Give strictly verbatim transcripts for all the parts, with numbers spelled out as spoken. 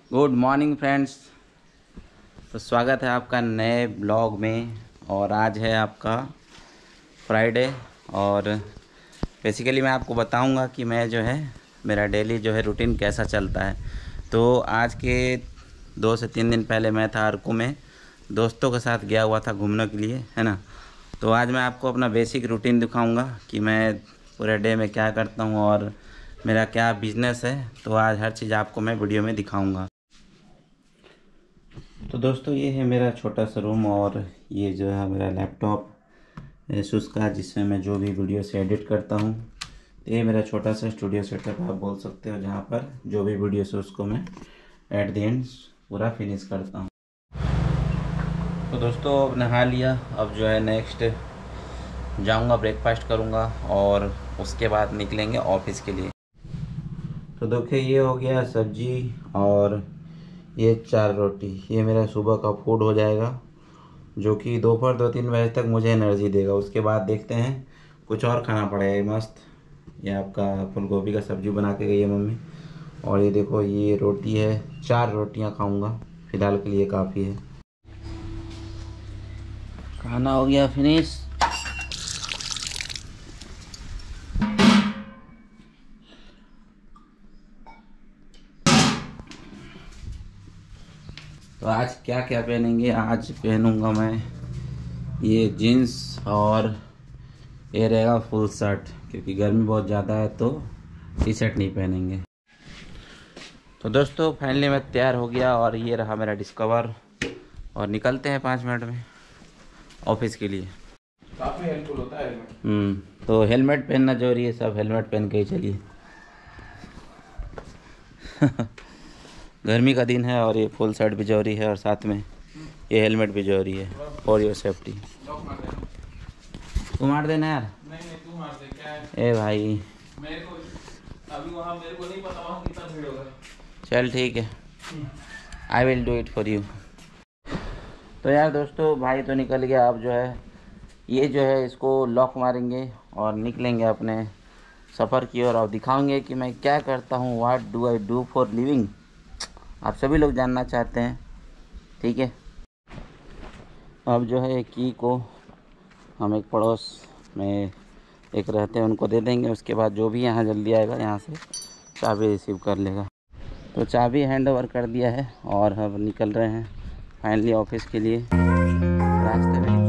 Good morning friends. तो स्वागत है आपका नए ब्लॉग में। और आज है आपका फ्राइडे। और बेसिकली मैं आपको बताऊंगा कि मैं जो है मेरा डेली जो है रूटीन कैसा चलता है। तो आज के दो से तीन दिन पहले मैं था अर्कू में, दोस्तों के साथ गया हुआ था घूमने के लिए, है ना। तो आज मैं आपको अपना बेसिक रूटीन दिखाऊंगा कि मैं पूरे डे में क्या करता हूं और मेरा क्या बिजनेस है। तो आज हर चीज़ आपको मैं वीडियो में दिखाऊंगा। तो दोस्तों ये है मेरा छोटा सा रूम और ये जो है मेरा लैपटॉप एसुस का, जिसमें मैं जो भी वीडियो से एडिट करता हूँ। तो ये मेरा छोटा सा स्टूडियो सेटअप आप बोल सकते हो, जहाँ पर जो भी वीडियो से उसको मैं एट द एंड पूरा फिनिश करता हूँ। तो दोस्तों अब नहा लिया, अब जो है नेक्स्ट जाऊँगा, ब्रेकफास्ट करूँगा और उसके बाद निकलेंगे ऑफिस के लिए। तो देखिए ये हो गया सब्जी और ये चार रोटी, ये मेरा सुबह का फूड हो जाएगा, जो कि दोपहर दो तीन बजे तक मुझे एनर्जी देगा। उसके बाद देखते हैं कुछ और खाना पड़ेगा मस्त। ये आपका फूल गोभी का सब्जी बना के गई है मम्मी। और ये देखो ये रोटी है, चार रोटियां खाऊंगा, फिलहाल के लिए काफ़ी है। खाना हो गया फिनिश। तो आज क्या क्या पहनेंगे? आज पहनूंगा मैं ये जीन्स और ये रहेगा फुल शर्ट, क्योंकि गर्मी बहुत ज़्यादा है तो टी शर्ट नहीं पहनेंगे। तो दोस्तों फाइनली मैं तैयार हो गया और ये रहा मेरा डिस्कवर, और निकलते हैं पाँच मिनट में ऑफिस के लिए। काफी हेल्पफुल होता है हेलमेट। हम्म तो हेलमेट पहनना जरूरी है, सब हेलमेट पहन के ही चलिए। गर्मी का दिन है और ये फुल शर्ट भी जरूरी है और साथ में ये हेलमेट भी जरूरी है फॉर योर सेफ्टी। लॉक मार देना। तू मार देना यार। नहीं नहीं तू मार दे, क्या है? ए भाई मेरे को अभी वहाँ मेरे को नहीं पता वहाँ कितना भीड़ होगा। चल ठीक है, I will do it for you. तो यार दोस्तों भाई तो निकल गया, अब जो है ये जो है इसको लॉक मारेंगे और निकलेंगे अपने सफ़र की ओर और दिखाऊंगे कि मैं क्या करता हूँ, what do I do for living. आप सभी लोग जानना चाहते हैं, ठीक है। अब जो है की को हम एक पड़ोस में एक रहते हैं उनको दे देंगे, उसके बाद जो भी यहाँ जल्दी आएगा यहाँ से चाबी रिसीव कर लेगा। तो चाबी हैंड ओवर कर दिया है और अब निकल रहे हैं फाइनली ऑफिस के लिए। रास्ते में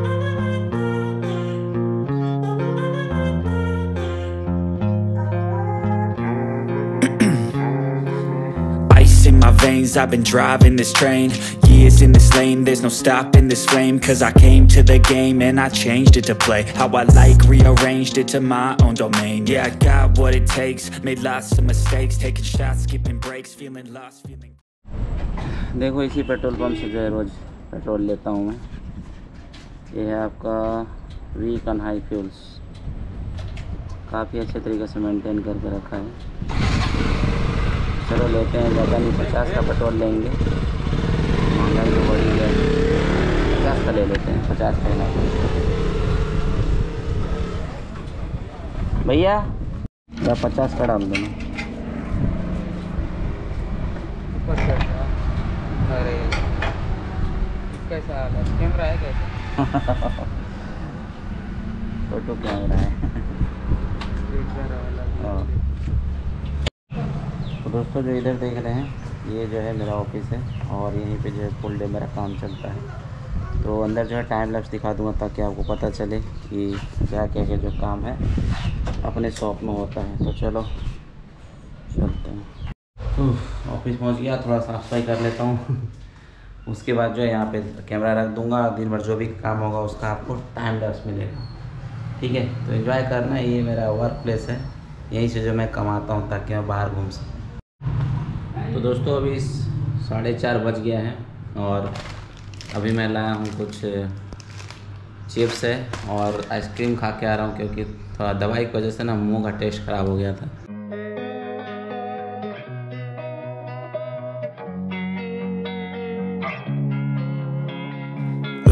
Ice in my veins, I've been driving this train. Years in this lane, there's no stopping this flame. Cause I came to the game and I changed it to play how I like, rearranged it to my own domain. Yeah, I got what it takes, made lots of mistakes, taking shots, skipping breaks, feeling lost, feeling... देखो इसी petrol pump से जो है रोज़ petrol लेता हूँ मैं। ये है आपका वी कन्हाई फ्यूल्स, काफ़ी अच्छे तरीके से मेंटेन करके रखा है। चलो लेते हैं, ज़्यादा नहीं, पचास का पेट्रोल लेंगे, महंगाई तो बढ़ी है, पचास का ले लेते हैं, पचास का लेना भैया, या पचास का डाल देना। अरे कैसा हाल है? कैमरा है कैसा? फोटो कैमरा है। हाँ। तो दोस्तों जो इधर देख रहे हैं ये जो है मेरा ऑफिस है और यहीं पे जो है फुल डे मेरा काम चलता है। तो अंदर जो है टाइम लैप्स दिखा दूंगा ताकि आपको पता चले कि क्या क्या क्या जो काम है अपने शॉप में होता है। तो चलो चलते हैं। ऑफिस पहुंच गया, थोड़ा साफ सफाई कर लेता हूँ। उसके बाद जो है यहाँ पे कैमरा रख दूंगा, दिन भर जो भी काम होगा उसका आपको टाइम लैप्स मिलेगा, ठीक है। तो एंजॉय करना है, ये मेरा वर्क प्लेस है, यहीं से जो मैं कमाता हूँ ताकि मैं बाहर घूम सकूँ। तो दोस्तों अभी साढ़े चार बज गया है और अभी मैं लाया हूँ कुछ चिप्स है और आइसक्रीम खा के आ रहा हूँ, क्योंकि थोड़ा दवाई की वजह से ना मुंह का टेस्ट ख़राब हो गया था।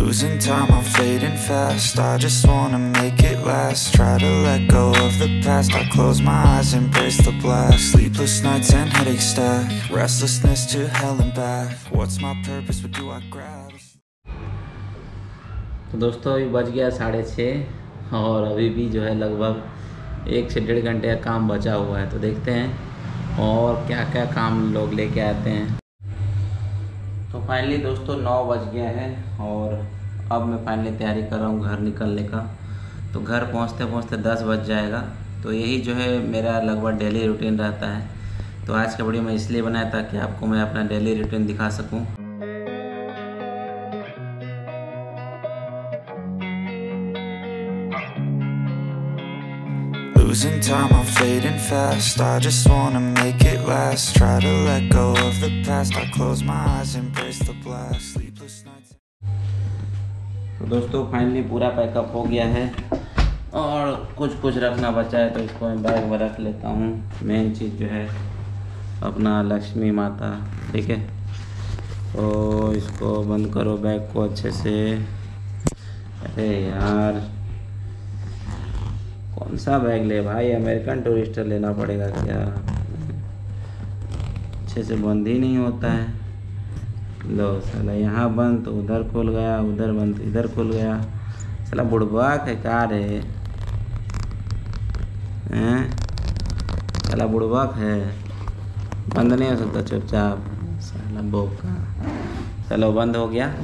Losing time, I'm fading fast. I just wanna make it last. Try to let go of the past. I close my eyes, embrace the blast. Sleepless nights and headaches stack. Restlessness to hell and back. What's my purpose, what do I grab? तो दोस्तों अभी बज गया साढ़े छः और अभी भी जो है लगभग एक से डेढ़ घंटे का काम बचा हुआ है। तो देखते हैं और क्या क्या काम लोग लेके आते हैं। तो फाइनली दोस्तों नौ बज गया है और अब मैं फाइनली तैयारी कर रहा हूँ घर निकलने का। तो घर पहुँचते पहुँचते दस बज जाएगा। तो यही जो है मेरा लगभग डेली रूटीन रहता है। तो आज का वीडियो मैं इसलिए बनाया ताकि आपको मैं अपना डेली रूटीन दिखा सकूँ। Losing time, I'm fading fast. I just wanna make it last. Try to let go of the past. I close my eyes, embrace the blast. Sleepless nights. तो दोस्तों फाइनली पूरा पैकअप हो गया है और कुछ कुछ रखना बचा है तो इसको मैं बैग में रख लेता हूँ। मेन चीज़ जो है अपना लक्ष्मी माता, ठीक है। तो इसको बंद करो बैग को अच्छे से। अरे यार कौन सा बैग ले भाई, अमेरिकन टूरिस्टर लेना पड़ेगा क्या? अच्छे से बंद ही नहीं होता है। लो साला यहाँ बंद तो उधर खुल गया, उधर बंद तो इधर खुल गया। साला बुड़बक है क्या रे? हैं साला बुड़बक है, बंद नहीं हो सकता चुपचाप? साला बोका। चलो बंद हो गया।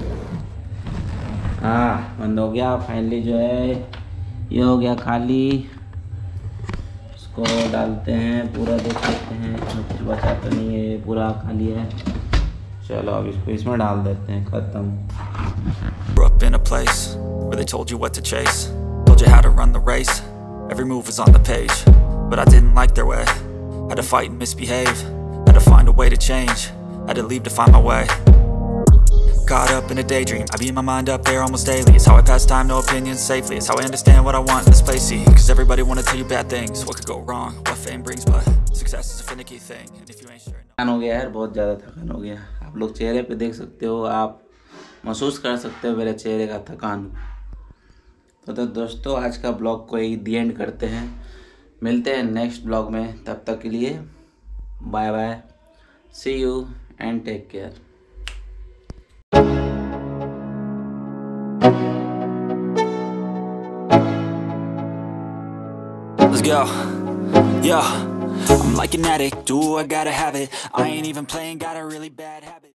हाँ बंद हो गया फाइनली। जो है ये हो गया खाली। इसको डालते हैं, पूरा देख सकते हैं कुछ बचा तो नहीं है, ये पूरा खाली है। चलो अब इसको इसमें डाल देते हैं, ख़त्म। Grew up in a place where they told you what to chase, told you how to run the race. Every move was on the page, but I didn't like their way. Had to fight and misbehave, had to find a way to change, had to leave to find my way. Caught up in a daydream, I beat my mind up there almost daily. It's how I pass time, no opinions safely. It's how I understand what I want in this place. See, cause everybody wanna tell you bad things. What could go wrong, what fame brings, but success is a finicky thing. And if you ain't sure, थकान हो गया यार, बहुत ज़्यादा थकान हो गया। आप लोग चेहरे पे देख सकते हो, आप महसूस कर सकते हो मेरे चेहरे का थकान। तो, तो दोस्तों आज का ब्लॉग को ही दी एंड करते हैं। मिलते हैं नेक्स्ट ब्लॉग में, तब तक के लिए bye bye, see you and take care. let's go. Yeah, I'm like an addict, do I gotta have it. I ain't even playing, got a really bad habit.